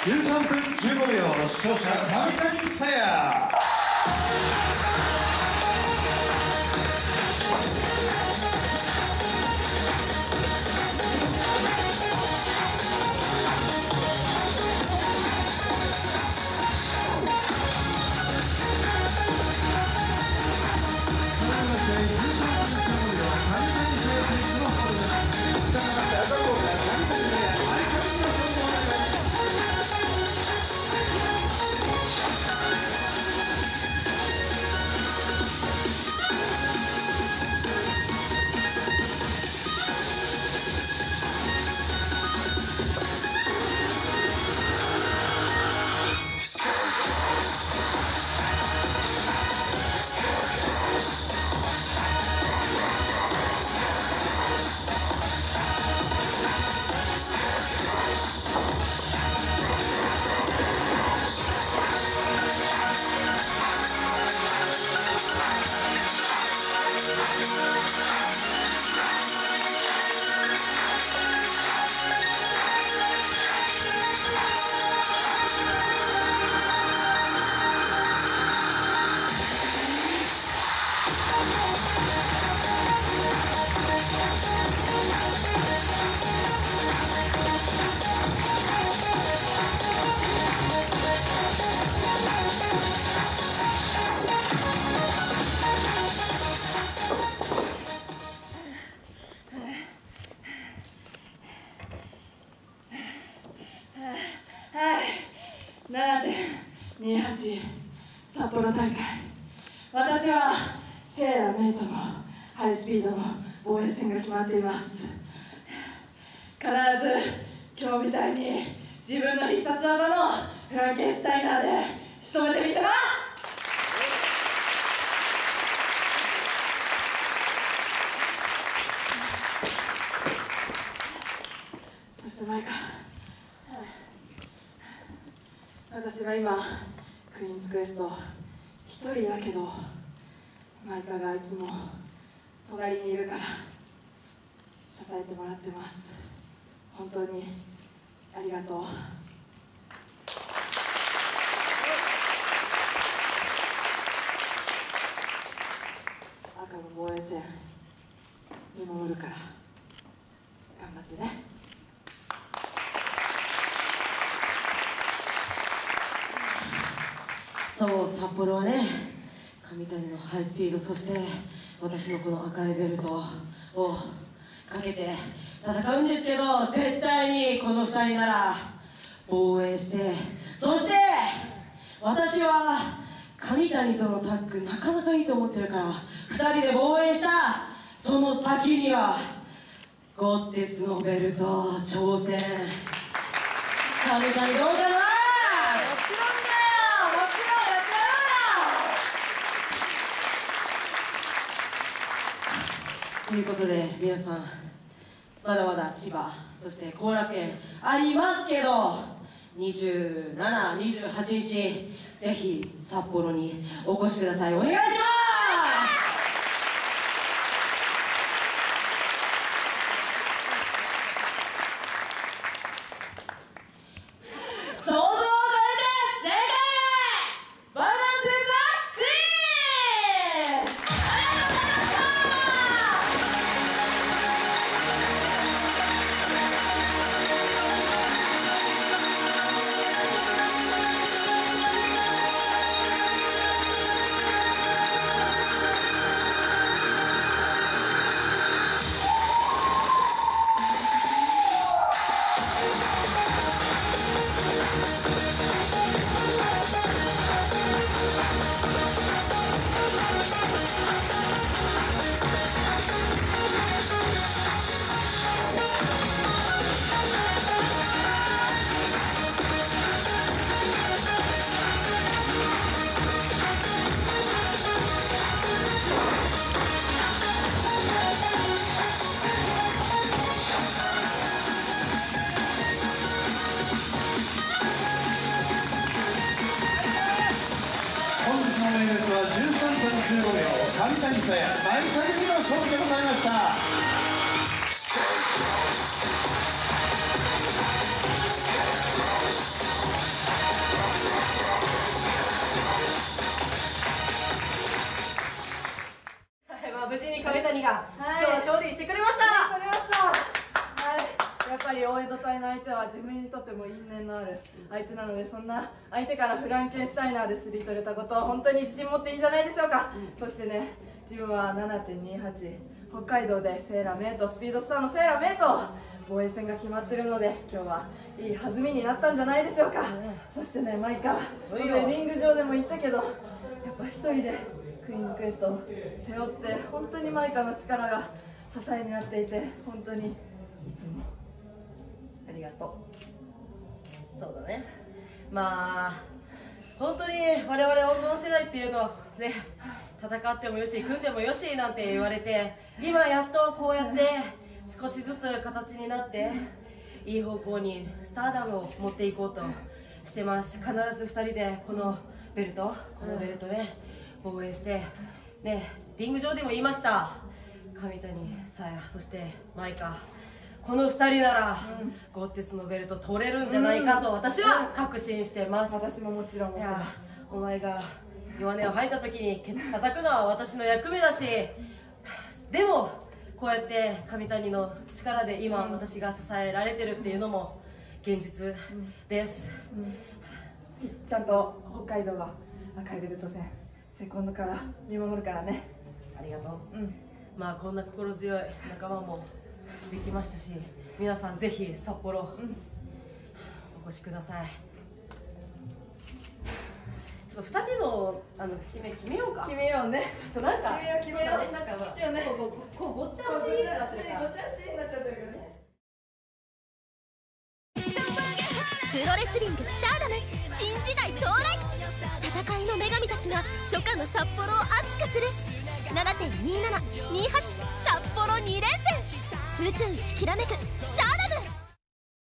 13分15秒、勝者上谷沙耶。 7.28 札幌大会、私はセーラメイとのハイスピードの防衛戦が決まっています。必ず今日みたいに自分の必殺技のフランケンシュタイナーで仕留めてみせます。そしてマイカ、私は今クイーンズクエスト一人だけど、マイカがいつも隣にいるから支えてもらってます。本当にありがとう。赤の防衛戦見守るから頑張ってね。 そう、札幌はね、上谷のハイスピード、そして私のこの赤いベルトをかけて戦うんですけど、絶対にこの2人なら防衛して、そして私は上谷とのタッグなかなかいいと思ってるから、2人で防衛したその先にはゴッテスのベルト挑戦。上谷どうかな。ということで皆さん、まだまだ千葉、そして後楽園ありますけど、27、28日ぜひ札幌にお越しください。お願いします。 は13分15秒、上谷沙耶、マイカユキの勝利でございました。 ぱり大江戸隊の相手は自分にとっても因縁のある相手なので、そんな相手からフランケンシュタイナーでスリー取れたことを本当に自信持っていいんじゃないでしょうか。そしてね、自分は 7.28 北海道でセーラーメイト、スピードスターのセーラーメイト防衛戦が決まってるので、今日はいい弾みになったんじゃないでしょうか。そしてね、マイカリング上でも言ったけど、やっぱ一人でクイーンズクエストを背負って本当にマイカの力が支えになっていて、本当にいつもありがとう。 そうだね。まあ本当に我々黄金世代っていうのはね、戦ってもよし組んでもよしなんて言われて、今やっとこうやって少しずつ形になっていい方向にスターダムを持っていこうとしてます。必ず2人でこのベルトで防衛してね、リング上でも言いました、上谷沙耶そしてマイカ、この2人なら、ゴッテスのベルト取れるんじゃないかと私は確信してます。 私ももちろん思ってます。 お前が弱音を吐いた時にケツ叩くのは私の役目だし、でもこうやって上谷の力で今私が支えられてるっていうのも現実です、 ちゃんと北海道は赤いベルト戦セコンドから見守るからね。 ありがとう、まあこんな心強い仲間もできましたし、皆さんぜひ札幌、お越しください。ちょっと2人の締め決めようか。 決めようね。 ちょっとなんか決めよう。 なんかほら決めようね。 こうごっちゃんしになってるから。 ごっちゃんしになっちゃってるからね。 プロレスリングスターダム新時代到来。戦いの女神たちが初夏の札幌を熱くする 7.2728 札幌2連戦。宇宙一きらめくスター